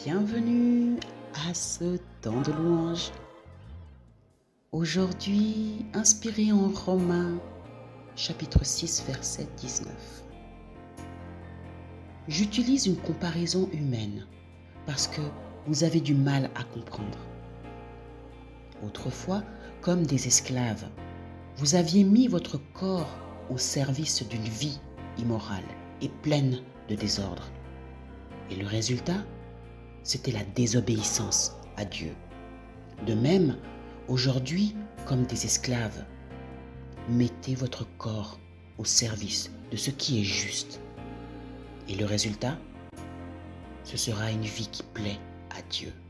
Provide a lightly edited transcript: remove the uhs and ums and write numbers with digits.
Bienvenue à ce temps de louange. Aujourd'hui, inspiré en Romains, chapitre 6, verset 19. J'utilise une comparaison humaine parce que vous avez du mal à comprendre. Autrefois, comme des esclaves, vous aviez mis votre corps au service d'une vie immorale et pleine de désordre. Et le résultat, c'était la désobéissance à Dieu. De même, aujourd'hui, comme des esclaves, mettez votre corps au service de ce qui est juste. Et le résultat, ce sera une vie qui plaît à Dieu.